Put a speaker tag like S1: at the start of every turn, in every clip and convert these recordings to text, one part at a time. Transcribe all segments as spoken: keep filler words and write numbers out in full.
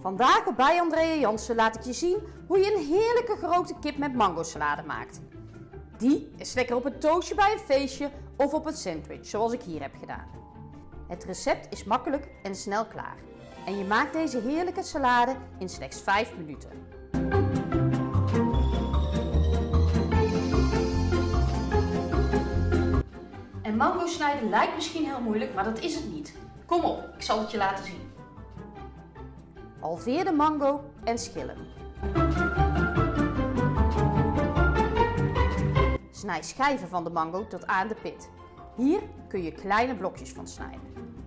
S1: Vandaag bij Andrea Jansen laat ik je zien hoe je een heerlijke gerookte kip met mango salade maakt. Die is lekker op een toastje bij een feestje of op een sandwich, zoals ik hier heb gedaan. Het recept is makkelijk en snel klaar. En je maakt deze heerlijke salade in slechts vijf minuten. En mango snijden lijkt misschien heel moeilijk, maar dat is het niet. Kom op, ik zal het je laten zien. Halveer de mango en schillen. Snij schijven van de mango tot aan de pit. Hier kun je kleine blokjes van snijden.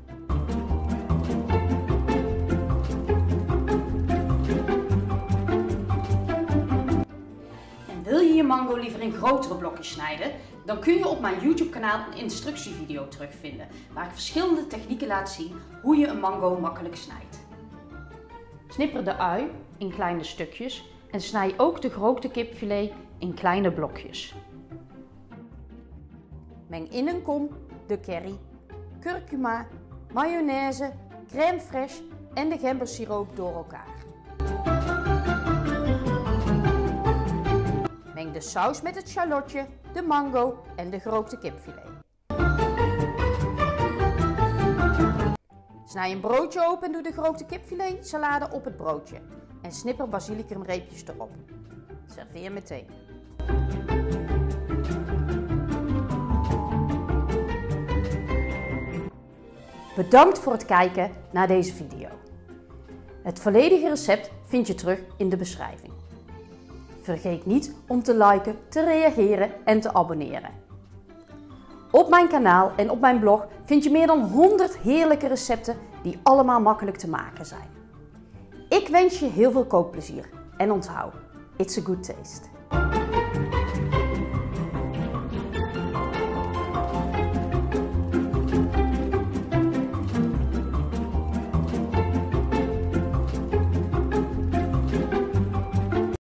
S1: En wil je je mango liever in grotere blokjes snijden, dan kun je op mijn YouTube kanaal een instructievideo terugvinden, waar ik verschillende technieken laat zien hoe je een mango makkelijk snijdt. Snipper de ui in kleine stukjes en snij ook de gerookte kipfilet in kleine blokjes. Meng in een kom de curry, kurkuma, mayonaise, crème fraîche en de gembersiroop door elkaar. Meng de saus met het shallotje, de mango en de gerookte kipfilet. Snij een broodje open en doe de gerookte kipfilet salade op het broodje. En snipper basilicumreepjes erop. Serveer meteen. Bedankt voor het kijken naar deze video. Het volledige recept vind je terug in de beschrijving. Vergeet niet om te liken, te reageren en te abonneren. Op mijn kanaal en op mijn blog vind je meer dan honderd heerlijke recepten die allemaal makkelijk te maken zijn. Ik wens je heel veel kookplezier en onthoud, it's a good taste.